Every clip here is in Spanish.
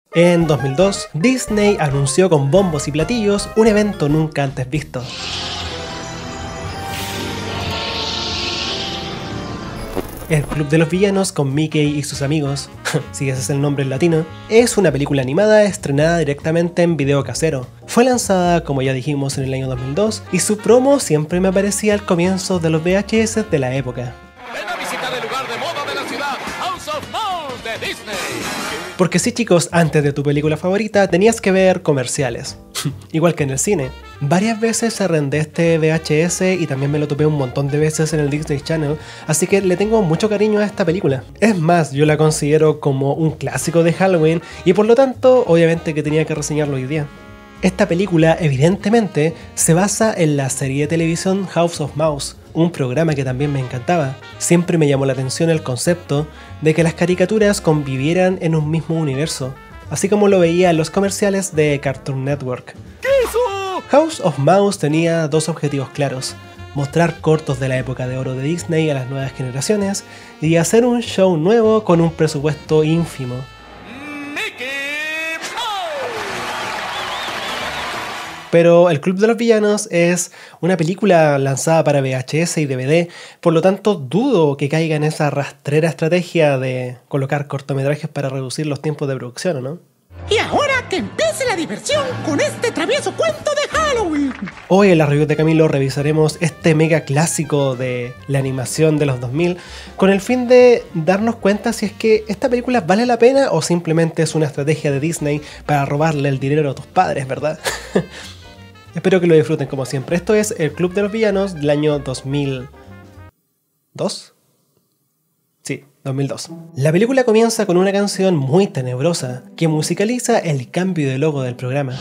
En 2002, Disney anunció con bombos y platillos un evento nunca antes visto. El Club de los Villanos con Mickey y sus amigos, si ese es el nombre en latino, es una película animada estrenada directamente en video casero. Fue lanzada, como ya dijimos, en el año 2002 y su promo siempre me aparecía al comienzo de los VHS de la época. Ven a visitar el lugar de moda de la ciudad, House of Mouse de Disney. Porque sí, chicos, antes de tu película favorita tenías que ver comerciales. Igual que en el cine. Varias veces arrendé este VHS y también me lo topé un montón de veces en el Disney Channel, así que le tengo mucho cariño a esta película. Es más, yo la considero como un clásico de Halloween y por lo tanto, obviamente que tenía que reseñarlo hoy día. Esta película, evidentemente, se basa en la serie de televisión House of Mouse, un programa que también me encantaba. Siempre me llamó la atención el concepto de que las caricaturas convivieran en un mismo universo, así como lo veía en los comerciales de Cartoon Network. ¿Qué hizo? House of Mouse tenía dos objetivos claros: mostrar cortos de la época de oro de Disney a las nuevas generaciones y hacer un show nuevo con un presupuesto ínfimo. Pero El Club de los Villanos es una película lanzada para VHS y DVD, por lo tanto dudo que caiga en esa rastrera estrategia de colocar cortometrajes para reducir los tiempos de producción, ¿o no? Y ahora que empiece la diversión con este travieso cuento de Halloween. Hoy en la review de Camilo revisaremos este mega clásico de la animación de los 2000 con el fin de darnos cuenta si es que esta película vale la pena o simplemente es una estrategia de Disney para robarle el dinero a tus padres, ¿verdad? Espero que lo disfruten como siempre. Esto es El Club de los Villanos del año 2002. Sí, 2002. La película comienza con una canción muy tenebrosa que musicaliza el cambio de logo del programa.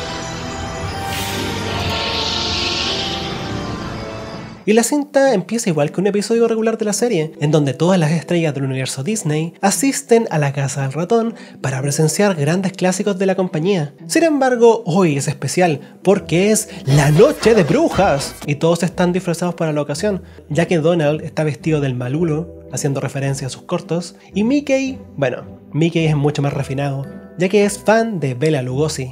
Y la cinta empieza igual que un episodio regular de la serie, en donde todas las estrellas del universo Disney asisten a la Casa del Ratón para presenciar grandes clásicos de la compañía. Sin embargo, hoy es especial porque es la Noche de Brujas y todos están disfrazados para la ocasión, ya que Donald está vestido del Malulo, haciendo referencia a sus cortos, y Mickey, bueno, Mickey es mucho más refinado, ya que es fan de Bela Lugosi.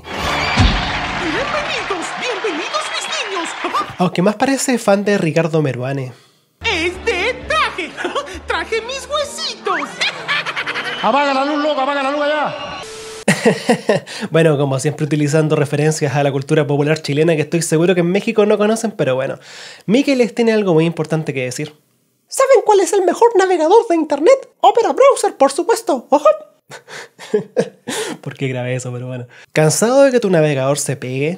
Aunque más parece fan de Ricardo Meruane. ¡Es de traje! ¡Traje mis huesitos! ¡Apaga la luz, loco! ¡Apaga la luz allá! Bueno, como siempre utilizando referencias a la cultura popular chilena que estoy seguro que en México no conocen, pero bueno. Mickey les tiene algo muy importante que decir. ¿Saben cuál es el mejor navegador de internet? Opera Browser, por supuesto. ¡Ojo! ¿Por qué grabé eso? Pero bueno. ¿Cansado de que tu navegador se pegue?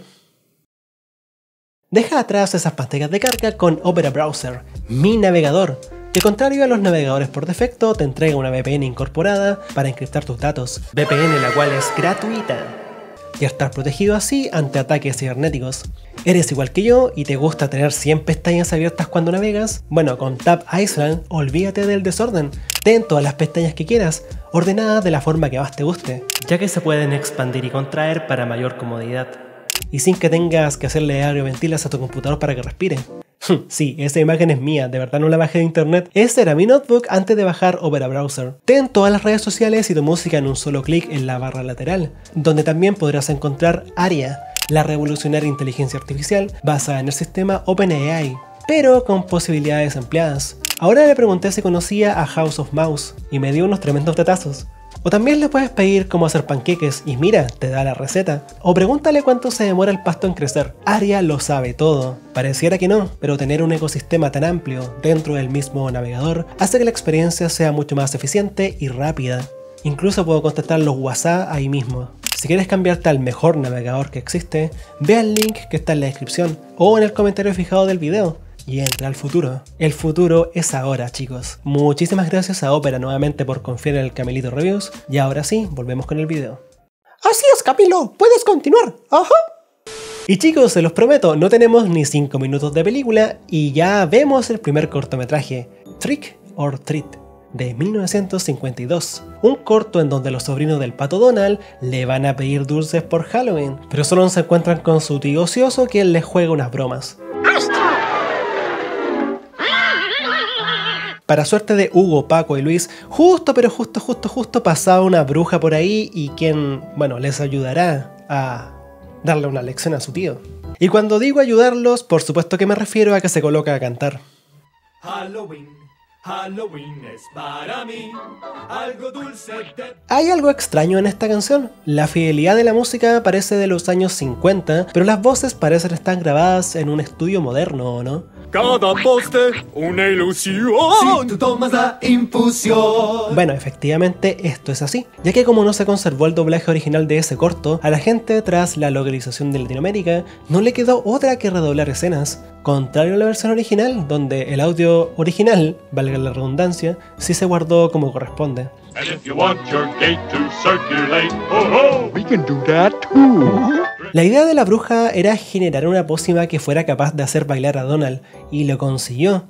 Deja atrás esas pantallas de carga con Opera Browser, mi navegador, que contrario a los navegadores por defecto te entrega una VPN incorporada para encriptar tus datos, VPN la cual es gratuita, y estar protegido así ante ataques cibernéticos. ¿Eres igual que yo y te gusta tener 100 pestañas abiertas cuando navegas? Bueno, con Tab Island olvídate del desorden. Ten todas las pestañas que quieras, ordenadas de la forma que más te guste, ya que se pueden expandir y contraer para mayor comodidad. Y sin que tengas que hacerle aeroventilas a tu computador para que respire. Sí, esa imagen es mía, de verdad no la bajé de internet. Ese era mi notebook antes de bajar Opera Browser. Ten todas las redes sociales y tu música en un solo clic en la barra lateral, donde también podrás encontrar Aria, la revolucionaria inteligencia artificial basada en el sistema OpenAI, pero con posibilidades ampliadas. Ahora le pregunté si conocía a House of Mouse y me dio unos tremendos datazos. O también le puedes pedir cómo hacer panqueques y mira, te da la receta. O pregúntale cuánto se demora el pasto en crecer. Aria lo sabe todo. Pareciera que no, pero tener un ecosistema tan amplio dentro del mismo navegador hace que la experiencia sea mucho más eficiente y rápida. Incluso puedo contestar los WhatsApp ahí mismo. Si quieres cambiarte al mejor navegador que existe, ve al link que está en la descripción o en el comentario fijado del video. Y entra al futuro. El futuro es ahora, chicos. Muchísimas gracias a Opera nuevamente por confiar en el Camilito Reviews. Y ahora sí, volvemos con el video. Así es, Camilo. Puedes continuar. Ajá. Y chicos, se los prometo, no tenemos ni 5 minutos de película y ya vemos el primer cortometraje, Trick or Treat, de 1952. Un corto en donde los sobrinos del Pato Donald le van a pedir dulces por Halloween, pero solo se encuentran con su tío ocioso quien les juega unas bromas. Para suerte de Hugo, Paco y Luis, justo pasaba una bruja por ahí y quien, bueno, les ayudará a darle una lección a su tío. Y cuando digo ayudarlos, por supuesto que me refiero a que se coloca a cantar. Halloween, Halloween es para mí algo dulce de... Hay algo extraño en esta canción. La fidelidad de la música parece de los años 50, pero las voces parecen estar grabadas en un estudio moderno, ¿no? Cada poste, una ilusión. Si tú tomas la infusión. Bueno, efectivamente esto es así, ya que como no se conservó el doblaje original de ese corto, a la gente tras la localización de Latinoamérica no le quedó otra que redoblar escenas, contrario a la versión original, donde el audio original, valga la redundancia, sí se guardó como corresponde. And if you want your gate to circulate, oh, We can do that too. La idea de la bruja era generar una pócima que fuera capaz de hacer bailar a Donald, y lo consiguió.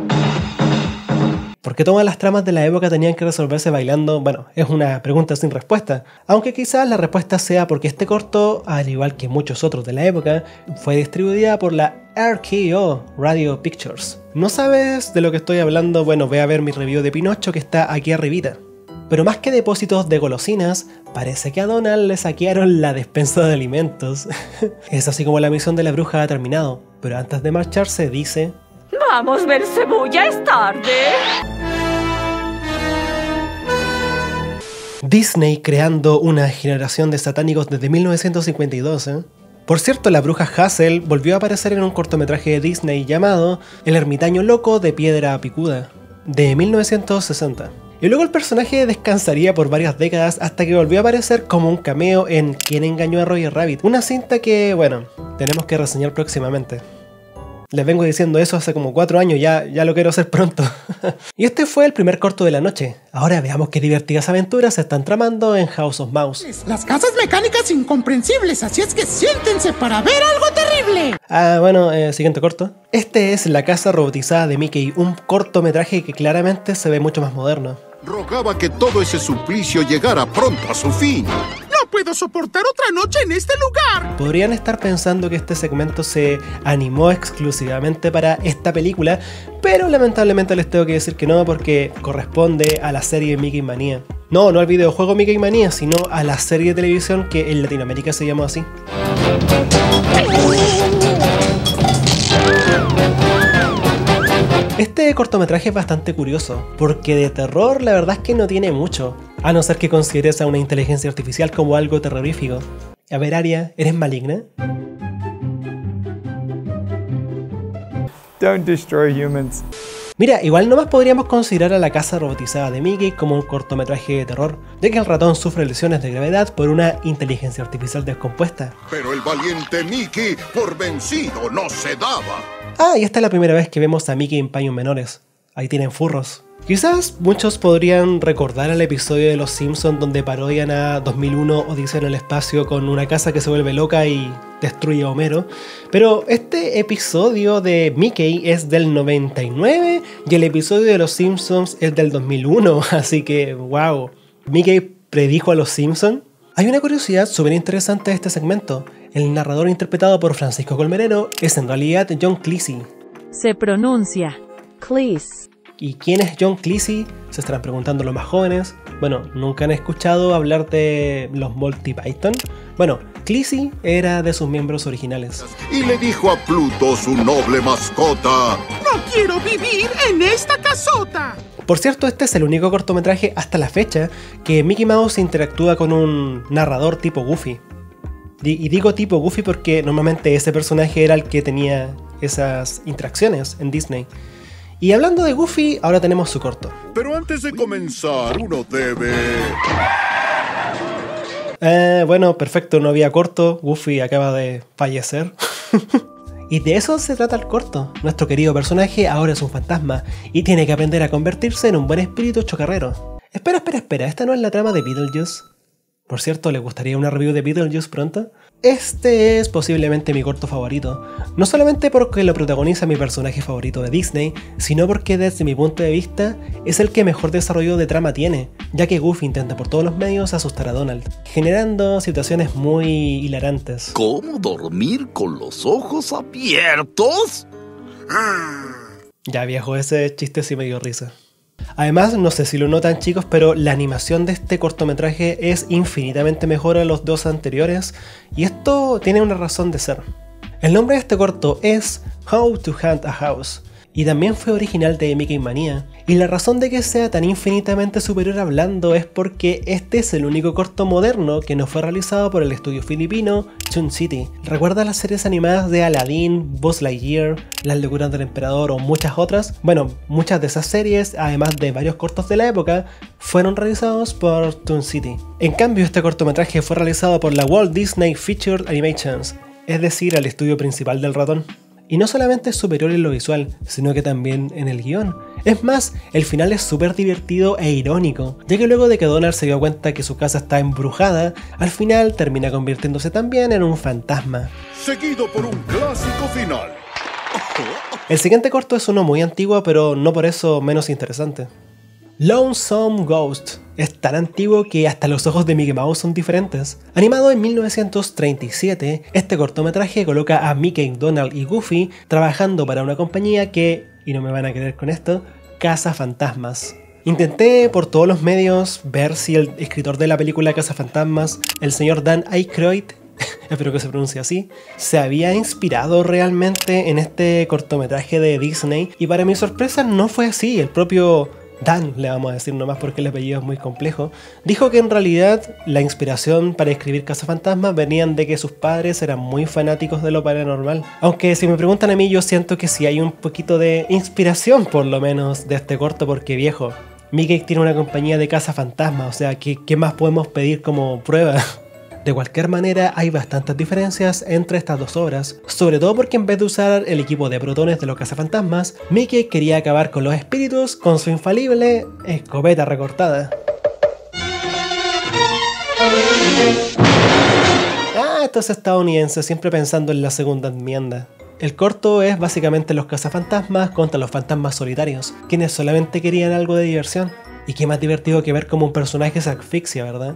¿Por qué todas las tramas de la época tenían que resolverse bailando? Bueno, es una pregunta sin respuesta, aunque quizás la respuesta sea porque este corto, al igual que muchos otros de la época, fue distribuida por la RKO Radio Pictures. ¿No sabes de lo que estoy hablando? Bueno, ve a ver mi review de Pinocho que está aquí arribita. Pero más que depósitos de golosinas, parece que a Donald le saquearon la despensa de alimentos. Es así como la misión de la bruja ha terminado, pero antes de marcharse dice... ¡Vamos, Belcebú, ya es tarde! Disney creando una generación de satánicos desde 1952, ¿eh? Por cierto, la bruja Hazel volvió a aparecer en un cortometraje de Disney llamado El ermitaño loco de piedra picuda, de 1960. Y luego el personaje descansaría por varias décadas hasta que volvió a aparecer como un cameo en ¿Quién engañó a Roger Rabbit? Una cinta que, bueno, tenemos que reseñar próximamente. Les vengo diciendo eso hace como 4 años, ya lo quiero hacer pronto. Y este fue el primer corto de la noche. Ahora veamos qué divertidas aventuras se están tramando en House of Mouse. Las casas mecánicas incomprensibles, así es que siéntense para ver algo terrible. Bueno, siguiente corto. Este es La casa robotizada de Mickey, un cortometraje que claramente se ve mucho más moderno. Rogaba que todo ese suplicio llegara pronto a su fin. No puedo soportar otra noche en este lugar. Podrían estar pensando que este segmento se animó exclusivamente para esta película, pero lamentablemente les tengo que decir que no, porque corresponde a la serie Mickey Manía. No al videojuego Mickey Manía, sino a la serie de televisión que en Latinoamérica se llamó así. Este cortometraje es bastante curioso, porque de terror la verdad es que no tiene mucho, a no ser que consideres a una inteligencia artificial como algo terrorífico. A ver, Aria, ¿eres maligna? Don't destroy humans. Mira, igual nomás podríamos considerar a La casa robotizada de Mickey como un cortometraje de terror, ya que el ratón sufre lesiones de gravedad por una inteligencia artificial descompuesta. Pero el valiente Mickey, por vencido, no se daba. Y esta es la primera vez que vemos a Mickey en paños menores. Ahí tienen furros. Quizás muchos podrían recordar el episodio de Los Simpsons donde parodian a 2001 Odisea en el espacio con una casa que se vuelve loca y destruye a Homero. Pero este episodio de Mickey es del 99 y el episodio de Los Simpsons es del 2001. Así que, wow. ¿Mickey predijo a Los Simpsons? Hay una curiosidad súper interesante de este segmento. El narrador interpretado por Francisco Colmenero es en realidad John Cleese. Se pronuncia Cleese. ¿Y quién es John Cleese? Se estarán preguntando los más jóvenes. Bueno, ¿nunca han escuchado hablar de los Monty Python? Bueno, Cleese era de sus miembros originales. Y le dijo a Pluto, su noble mascota: No quiero vivir en esta casota. Por cierto, este es el único cortometraje hasta la fecha que Mickey Mouse interactúa con un narrador tipo Goofy. Y digo tipo Goofy porque normalmente ese personaje era el que tenía esas interacciones en Disney. Y hablando de Goofy, ahora tenemos su corto. Pero antes de comenzar, uno debe... Bueno, perfecto, no había corto. Goofy acaba de fallecer. Y de eso se trata el corto. Nuestro querido personaje ahora es un fantasma y tiene que aprender a convertirse en un buen espíritu chocarrero. Espera, ¿esta no es la trama de Beetlejuice? Por cierto, ¿les gustaría una review de Beetlejuice pronto? Este es posiblemente mi corto favorito, no solamente porque lo protagoniza mi personaje favorito de Disney, sino porque desde mi punto de vista es el que mejor desarrollo de trama tiene, ya que Goofy intenta por todos los medios asustar a Donald, generando situaciones muy hilarantes. ¿Cómo dormir con los ojos abiertos? Ya viejo, ese chiste sí me dio risa. Además, no sé si lo notan chicos, pero la animación de este cortometraje es infinitamente mejor a los dos anteriores, y esto tiene una razón de ser. El nombre de este corto es How to Hunt a House, y también fue original de Mickey Mania, y la razón de que sea tan infinitamente superior hablando es porque este es el único corto moderno que no fue realizado por el estudio filipino Toon City. ¿Recuerdas las series animadas de Aladdin, Buzz Lightyear, Las locuras del emperador o muchas otras? Bueno, muchas de esas series, además de varios cortos de la época, fueron realizados por Toon City. En cambio, este cortometraje fue realizado por la Walt Disney Featured Animations, es decir, el estudio principal del ratón. Y no solamente es superior en lo visual, sino que también en el guión. Es más, el final es súper divertido e irónico, ya que luego de que Donald se dio cuenta que su casa está embrujada, al final termina convirtiéndose también en un fantasma. Seguido por un clásico final. El siguiente corto es uno muy antiguo, pero no por eso menos interesante. Lonesome Ghost es tan antiguo que hasta los ojos de Mickey Mouse son diferentes. Animado en 1937, este cortometraje coloca a Mickey, Donald y Goofy trabajando para una compañía que, y no me van a creer con esto, caza fantasmas. Intenté por todos los medios ver si el escritor de la película Cazafantasmas, el señor Dan Aykroyd, espero que se pronuncie así, se había inspirado realmente en este cortometraje de Disney, y para mi sorpresa no fue así. El propio Dan, le vamos a decir nomás porque el apellido es muy complejo, dijo que en realidad la inspiración para escribir Cazafantasmas venían de que sus padres eran muy fanáticos de lo paranormal. Aunque si me preguntan a mí, yo siento que sí hay un poquito de inspiración por lo menos de este corto, porque viejo, Mickey tiene una compañía de cazafantasmas, o sea, ¿qué más podemos pedir como prueba? De cualquier manera, hay bastantes diferencias entre estas dos obras, sobre todo porque en vez de usar el equipo de protones de los cazafantasmas, Mickey quería acabar con los espíritus con su infalible escopeta recortada. Estos estadounidenses siempre pensando en la segunda enmienda. El corto es básicamente los cazafantasmas contra los fantasmas solitarios, quienes solamente querían algo de diversión. Y qué más divertido que ver cómo un personaje se asfixia, ¿verdad?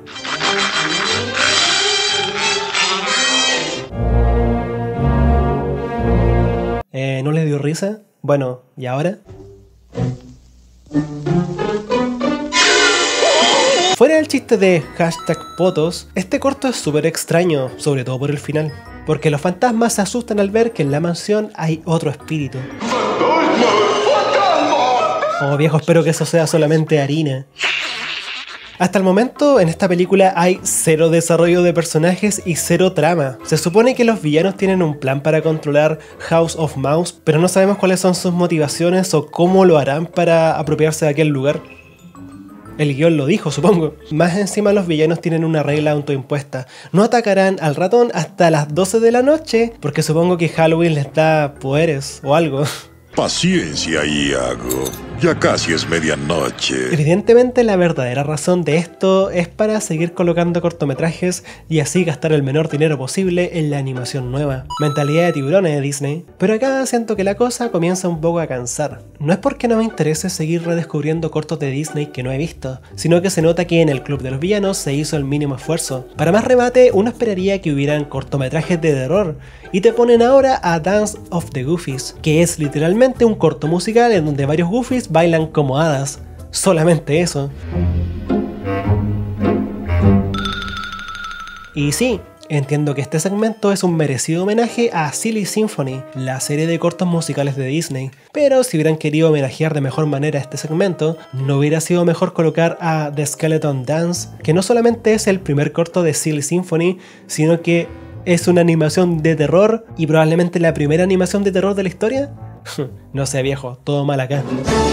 ¿No les dio risa? Bueno, ¿y ahora? Fuera del chiste de #potos, este corto es súper extraño, sobre todo por el final, porque los fantasmas se asustan al ver que en la mansión hay otro espíritu. Oh viejo, espero que eso sea solamente harina. Hasta el momento en esta película hay cero desarrollo de personajes y cero trama. Se supone que los villanos tienen un plan para controlar House of Mouse, pero no sabemos cuáles son sus motivaciones o cómo lo harán para apropiarse de aquel lugar. El guión lo dijo, supongo. Más encima los villanos tienen una regla autoimpuesta. No atacarán al ratón hasta las 12 de la noche, porque supongo que Halloween les da poderes o algo. Paciencia, Iago. Ya casi es medianoche. Evidentemente la verdadera razón de esto es para seguir colocando cortometrajes y así gastar el menor dinero posible en la animación nueva. Mentalidad de tiburones de Disney. Pero acá siento que la cosa comienza un poco a cansar. No es porque no me interese seguir redescubriendo cortos de Disney que no he visto, sino que se nota que en el Club de los Villanos se hizo el mínimo esfuerzo. Para más remate, uno esperaría que hubieran cortometrajes de terror, y te ponen ahora a Dance of the Goofies, que es literalmente un corto musical en donde varios Goofies bailan como hadas. Solamente eso. Y sí, entiendo que este segmento es un merecido homenaje a Silly Symphony, la serie de cortos musicales de Disney. Pero si hubieran querido homenajear de mejor manera este segmento, ¿no hubiera sido mejor colocar a The Skeleton Dance, que no solamente es el primer corto de Silly Symphony, sino que es una animación de terror y probablemente la primera animación de terror de la historia? No sé viejo, todo mal acá.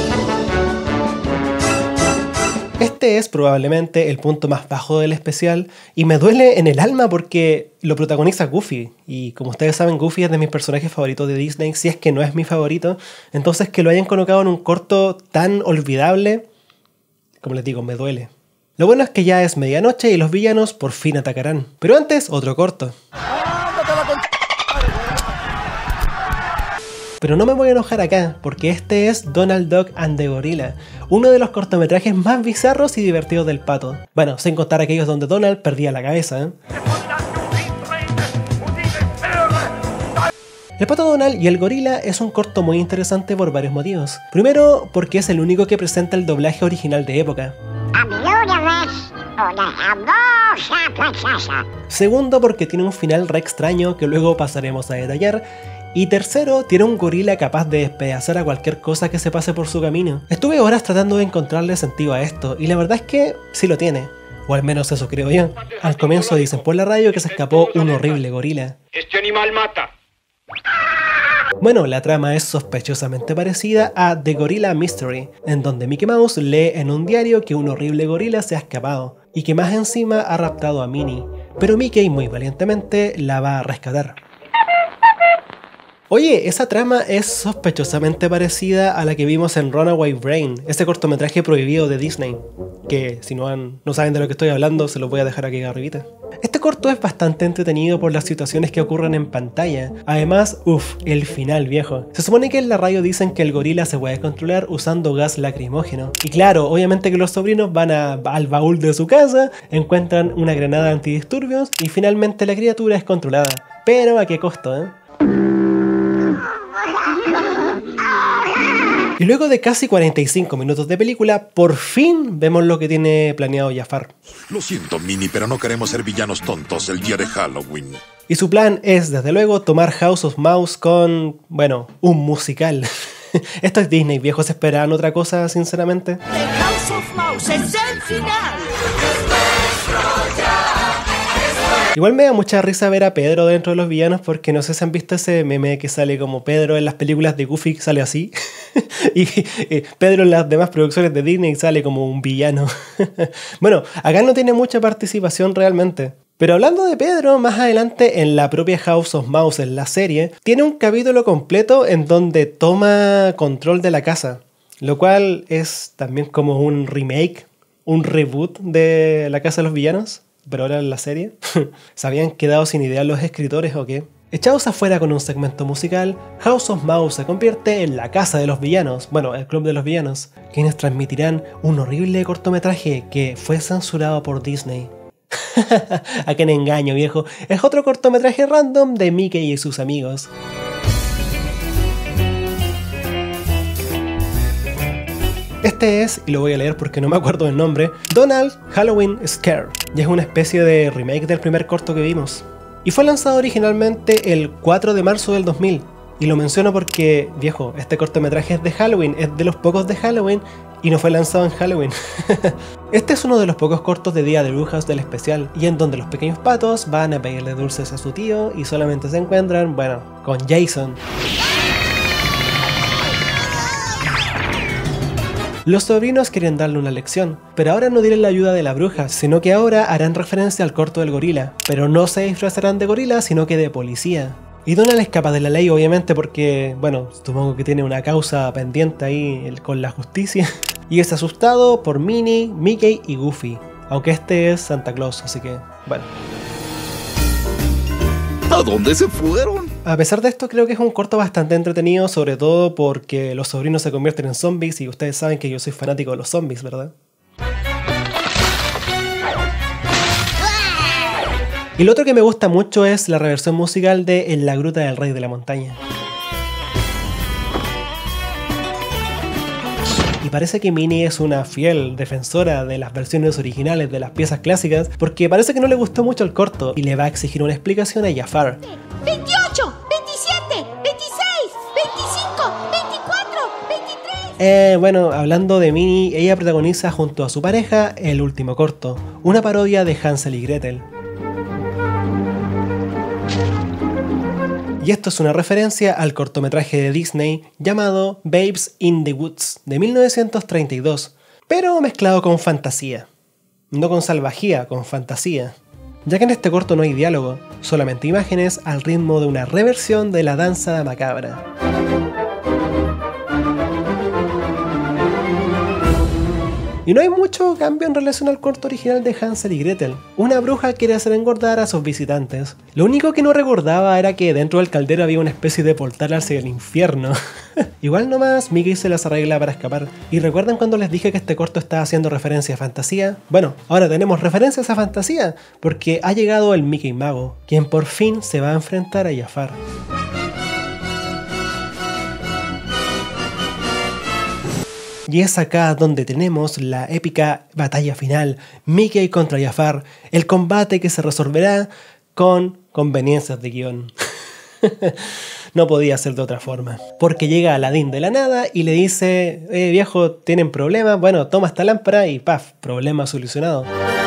Este es probablemente el punto más bajo del especial y me duele en el alma porque lo protagoniza Goofy, y como ustedes saben, Goofy es de mis personajes favoritos de Disney, si es que no es mi favorito. Entonces que lo hayan colocado en un corto tan olvidable, como les digo, me duele. Lo bueno es que ya es medianoche y los villanos por fin atacarán. Pero antes, otro corto. Pero no me voy a enojar acá, porque este es Donald Duck and the Gorilla, uno de los cortometrajes más bizarros y divertidos del Pato. Bueno, sin contar aquellos donde Donald perdía la cabeza, ¿eh? El Pato Donald y el Gorila es un corto muy interesante por varios motivos. Primero, porque es el único que presenta el doblaje original de época. Segundo, porque tiene un final re extraño que luego pasaremos a detallar. Y tercero, tiene un gorila capaz de despedazar a cualquier cosa que se pase por su camino. Estuve horas tratando de encontrarle sentido a esto, y la verdad es que sí lo tiene. O al menos eso creo yo. Al comienzo dicen por la radio que se escapó un horrible gorila. Este animal mata. Bueno, la trama es sospechosamente parecida a The Gorilla Mystery, en donde Mickey Mouse lee en un diario que un horrible gorila se ha escapado, y que más encima ha raptado a Minnie, pero Mickey muy valientemente la va a rescatar. Oye, esa trama es sospechosamente parecida a la que vimos en Runaway Brain, ese cortometraje prohibido de Disney, que si no saben de lo que estoy hablando, se los voy a dejar aquí arribita. Este corto es bastante entretenido por las situaciones que ocurren en pantalla. Además, el final viejo. Se supone que en la radio dicen que el gorila se puede controlar usando gas lacrimógeno. Y claro, obviamente que los sobrinos van al baúl de su casa, encuentran una granada antidisturbios y finalmente la criatura es controlada. Pero ¿a qué costo, eh? Y luego de casi 45 minutos de película, por fin vemos lo que tiene planeado Jafar. Lo siento, Minnie, pero no queremos ser villanos tontos el día de Halloween. Y su plan es, desde luego, tomar House of Mouse con, bueno, un musical. Esto es Disney, viejos, ¿se esperaban otra cosa, sinceramente? The House of Mouse es el final. Igual me da mucha risa ver a Pedro dentro de los villanos porque no sé si han visto ese meme que sale como Pedro en las películas de Goofy, sale así. Y Pedro en las demás producciones de Disney sale como un villano. Bueno, acá no tiene mucha participación realmente. Pero hablando de Pedro, más adelante en la propia House of Mouse, en la serie, tiene un capítulo completo en donde toma control de la casa. Lo cual es también como un remake, un reboot de La Casa de los Villanos. Pero ahora en la serie, ¿se habían quedado sin idea los escritores o qué? Echados afuera con un segmento musical, House of Mouse se convierte en la casa de los villanos, bueno, el club de los villanos, quienes transmitirán un horrible cortometraje que fue censurado por Disney. ¿A qué engaño, viejo? Es otro cortometraje random de Mickey y sus amigos. Este es, y lo voy a leer porque no me acuerdo del nombre, Donald Halloween Scare, y es una especie de remake del primer corto que vimos. Y fue lanzado originalmente el 4 de marzo del 2000, y lo menciono porque, viejo, este cortometraje es de Halloween, es de los pocos de Halloween, y no fue lanzado en Halloween. Este es uno de los pocos cortos de Día de Brujas del especial, y en donde los pequeños patos van a pedirle dulces a su tío, y solamente se encuentran, bueno, con Jason. Los sobrinos quieren darle una lección, pero ahora no tienen la ayuda de la bruja, sino que ahora harán referencia al corto del gorila, pero no se disfrazarán de gorila, sino que de policía. Y Donald escapa de la ley, obviamente, porque, bueno, supongo que tiene una causa pendiente ahí con la justicia, y es asustado por Minnie, Mickey y Goofy, aunque este es Santa Claus, así que, bueno. ¿A dónde se fueron? A pesar de esto, creo que es un corto bastante entretenido, sobre todo porque los sobrinos se convierten en zombies y ustedes saben que yo soy fanático de los zombies, ¿verdad? Y lo otro que me gusta mucho es la reversión musical de En la gruta del rey de la montaña. Y parece que Minnie es una fiel defensora de las versiones originales de las piezas clásicas porque parece que no le gustó mucho el corto y le va a exigir una explicación a Jafar. 28, 27, 26, 25, 24, 23. Bueno, hablando de Minnie, ella protagoniza junto a su pareja el último corto, una parodia de Hansel y Gretel. Y esto es una referencia al cortometraje de Disney llamado Babes in the Woods de 1932, pero mezclado con fantasía. No con salvajía, con fantasía. Ya que en este corto no hay diálogo, solamente imágenes al ritmo de una reversión de la danza macabra. Y no hay mucho cambio en relación al corto original de Hansel y Gretel. Una bruja quiere hacer engordar a sus visitantes. Lo único que no recordaba era que dentro del caldero había una especie de portal hacia el infierno. Igual nomás, Mickey se las arregla para escapar. ¿Y recuerdan cuando les dije que este corto estaba haciendo referencia a fantasía? Bueno, ahora tenemos referencias a fantasía, porque ha llegado el Mickey Mago, quien por fin se va a enfrentar a Jafar. y es acá donde tenemos la épica batalla final, Mickey contra Jafar, el combate que se resolverá con conveniencias de guión. No podía ser de otra forma. Porque llega Aladín de la nada y le dice, viejo, ¿tienen problemas? Bueno, toma esta lámpara y paf, problema solucionado.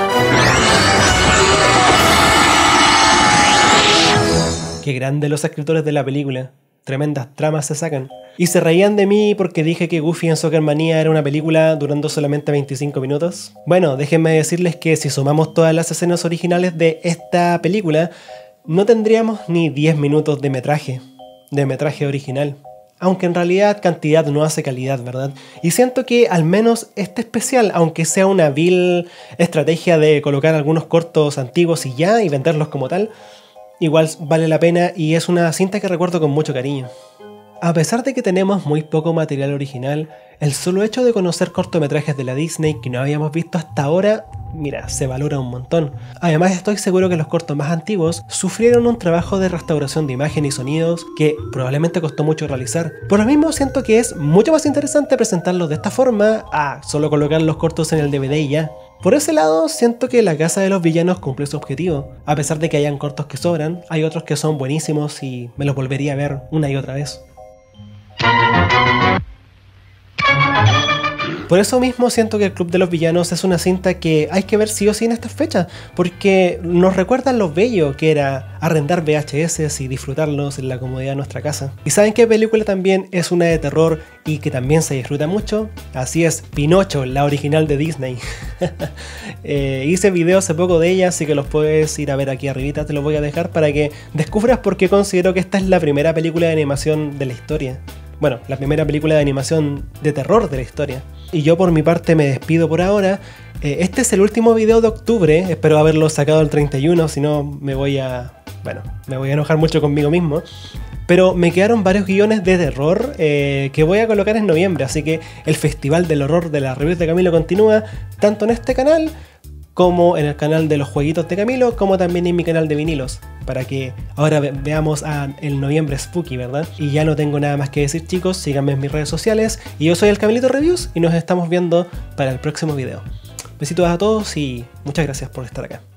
Qué grande los escritores de la película. Tremendas tramas se sacan. Y se reían de mí porque dije que Goofy en Soccer Manía era una película durando solamente 25 minutos. Bueno, déjenme decirles que si sumamos todas las escenas originales de esta película, no tendríamos ni 10 minutos de metraje original. Aunque en realidad cantidad no hace calidad, ¿verdad? Y siento que al menos este especial, aunque sea una vil estrategia de colocar algunos cortos antiguos y ya, y venderlos como tal, igual vale la pena y es una cinta que recuerdo con mucho cariño. A pesar de que tenemos muy poco material original, el solo hecho de conocer cortometrajes de la Disney que no habíamos visto hasta ahora, mira, se valora un montón. Además estoy seguro que los cortos más antiguos sufrieron un trabajo de restauración de imagen y sonidos que probablemente costó mucho realizar. Por lo mismo siento que es mucho más interesante presentarlos de esta forma a solo colocar los cortos en el DVD y ya. Por ese lado, siento que La Casa de los Villanos cumple su objetivo. A pesar de que hayan cortos que sobran, hay otros que son buenísimos y me los volvería a ver una y otra vez. Por eso mismo siento que El Club de los Villanos es una cinta que hay que ver sí o sí en estas fechas, porque nos recuerdan lo bello que era arrendar VHS y disfrutarlos en la comodidad de nuestra casa. ¿Y saben qué película también es una de terror y que también se disfruta mucho? Así es, Pinocho, la original de Disney. Hice video hace poco de ella, así que los puedes ir a ver aquí arribita, te lo voy a dejar para que descubras por qué considero que esta es la primera película de animación de la historia. Bueno, la primera película de animación de terror de la historia. Y yo por mi parte me despido por ahora. Este es el último video de octubre, espero haberlo sacado el 31, si no me voy a enojar mucho conmigo mismo. Pero me quedaron varios guiones de terror que voy a colocar en noviembre, así que el Festival del Horror de las Reviews de Camilo continúa tanto en este canal como en el canal de los jueguitos de Camilo, como también en mi canal de vinilos, para que ahora veamos el noviembre spooky, ¿verdad? Y ya no tengo nada más que decir, chicos, síganme en mis redes sociales, y yo soy el Camilito Reviews, y nos estamos viendo para el próximo video. Besitos a todos y muchas gracias por estar acá.